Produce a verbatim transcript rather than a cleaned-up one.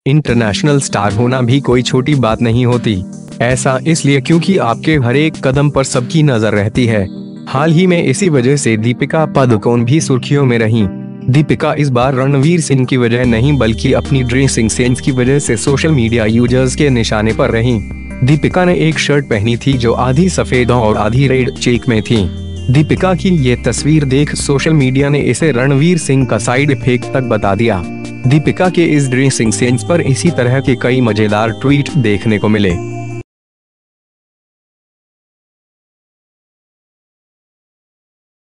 International star होना भी कोई छोटी बात नहीं होती। ऐसा इसलिए क्योंकि आपके हर एक कदम पर सबकी नजर रहती है। हाल ही में इसी वजह से दीपिका पादुकोण भी सुर्खियों में रहीं। दीपिका इस बार रणवीर सिंह की वजह नहीं बल्कि अपनी ड्रेसिंग सेंस की वजह से सोशल मीडिया यूजर्स के निशाने पर रहीं। दीपिका ने एक शर्ट पहनी थी जो आधी सफेद और आधी रेड चेक में थी। दीपिका की ये तस्वीर देख सोशल मीडिया ने इसे रणवीर सिंह का साइड इफेक्ट तक बता दिया। दीपिका के इस ड्रेसिंग सेंस पर इसी तरह के कई मजेदार ट्वीट देखने को मिले।